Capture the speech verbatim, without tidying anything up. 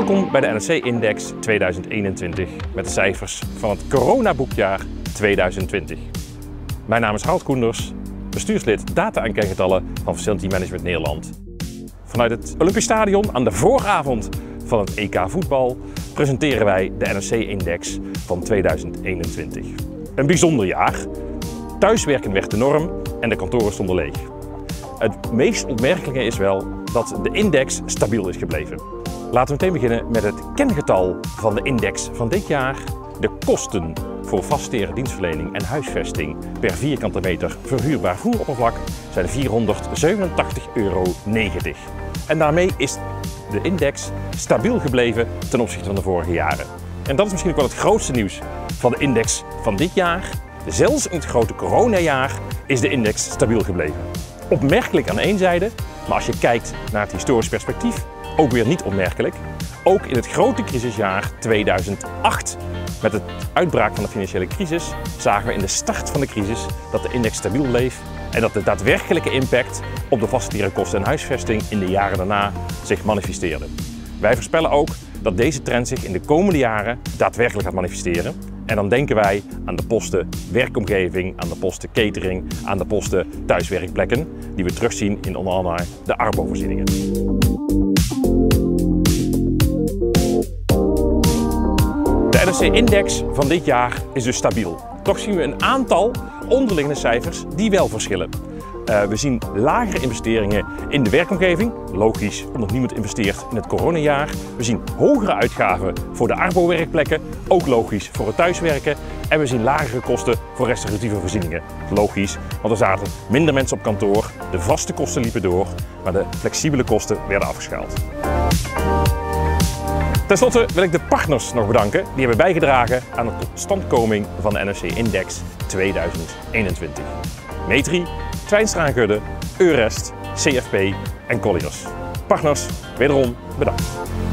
Welkom bij de N R C-index tweeduizend eenentwintig met de cijfers van het coronaboekjaar tweeduizend twintig. Mijn naam is Harold Koenders, bestuurslid data en kengetallen van Facility Management Nederland. Vanuit het Olympisch Stadion aan de vooravond van het E K voetbal presenteren wij de N R C-index van tweeduizend eenentwintig. Een bijzonder jaar. Thuiswerken werd de norm en de kantoren stonden leeg. Het meest opmerkelijke is wel dat de index stabiel is gebleven. Laten we meteen beginnen met het kengetal van de index van dit jaar. De kosten voor vastere dienstverlening en huisvesting per vierkante meter verhuurbaar vloeroppervlak zijn vierhonderdzevenentachtig euro negentig. En daarmee is de index stabiel gebleven ten opzichte van de vorige jaren. En dat is misschien ook wel het grootste nieuws van de index van dit jaar. Zelfs in het grote coronajaar is de index stabiel gebleven. Opmerkelijk aan één zijde, maar als je kijkt naar het historisch perspectief, ook weer niet opmerkelijk. Ook in het grote crisisjaar tweeduizend acht, met de uitbraak van de financiële crisis, zagen we in de start van de crisis dat de index stabiel bleef en dat de daadwerkelijke impact op de vaste kosten en huisvesting in de jaren daarna zich manifesteerde. Wij voorspellen ook dat deze trend zich in de komende jaren daadwerkelijk gaat manifesteren. En dan denken wij aan de posten werkomgeving, aan de posten catering, aan de posten thuiswerkplekken, die we terugzien in onder andere de Arbo-voorzieningen. De N R C-index van dit jaar is dus stabiel. Toch zien we een aantal onderliggende cijfers die wel verschillen. Uh, we zien lagere investeringen in de werkomgeving, logisch omdat niemand investeert in het coronajaar. We zien hogere uitgaven voor de Arbo-werkplekken, ook logisch voor het thuiswerken. En we zien lagere kosten voor restauratieve voorzieningen, logisch, want er zaten minder mensen op kantoor, de vaste kosten liepen door, maar de flexibele kosten werden afgeschaald. Ten slotte wil ik de partners nog bedanken die hebben bijgedragen aan de totstandkoming van de N R C-index tweeduizend eenentwintig. Metri, Twijnstra en Gudde, Eurest, C F P en Colliers. Partners, wederom bedankt.